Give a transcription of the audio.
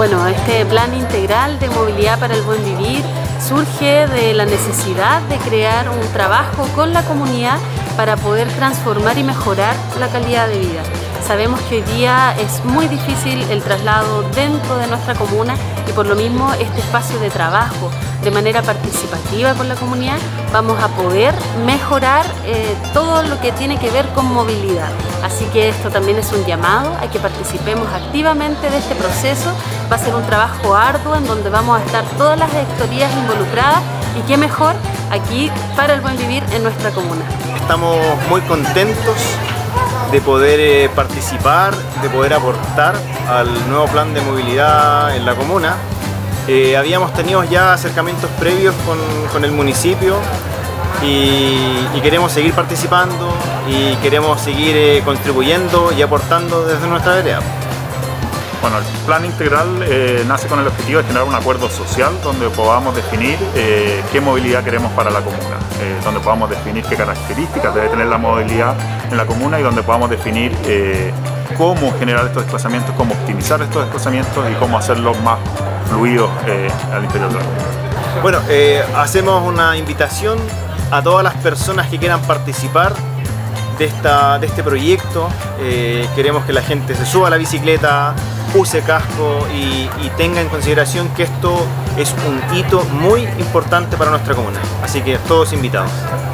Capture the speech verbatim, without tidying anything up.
Bueno, este plan integral de movilidad para el buen vivir surge de la necesidad de crear un trabajo con la comunidad para poder transformar y mejorar la calidad de vida. Sabemos que hoy día es muy difícil el traslado dentro de nuestra comuna y por lo mismo este espacio de trabajo de manera participativa con la comunidad vamos a poder mejorar eh, todo lo que tiene que ver con movilidad. Así que esto también es un llamado a que participemos activamente de este proceso. Va a ser un trabajo arduo en donde vamos a estar todas las sectorías involucradas y qué mejor aquí para el buen vivir en nuestra comuna. Estamos muy contentos de poder eh, participar, de poder aportar al nuevo plan de movilidad en la comuna. Eh, habíamos tenido ya acercamientos previos con, con el municipio y, y queremos seguir participando y queremos seguir eh, contribuyendo y aportando desde nuestra vereda. Bueno, el plan integral eh, nace con el objetivo de generar un acuerdo social donde podamos definir eh, qué movilidad queremos para la comuna, eh, donde podamos definir qué características debe tener la movilidad en la comuna y donde podamos definir eh, cómo generar estos desplazamientos, cómo optimizar estos desplazamientos y cómo hacerlos más fluidos eh, al interior de la comuna. Bueno, eh, hacemos una invitación a todas las personas que quieran participar de, esta, de este proyecto. Eh, queremos que la gente se suba a la bicicleta, use casco y, y tenga en consideración que esto es un hito muy importante para nuestra comuna. Así que todos invitados.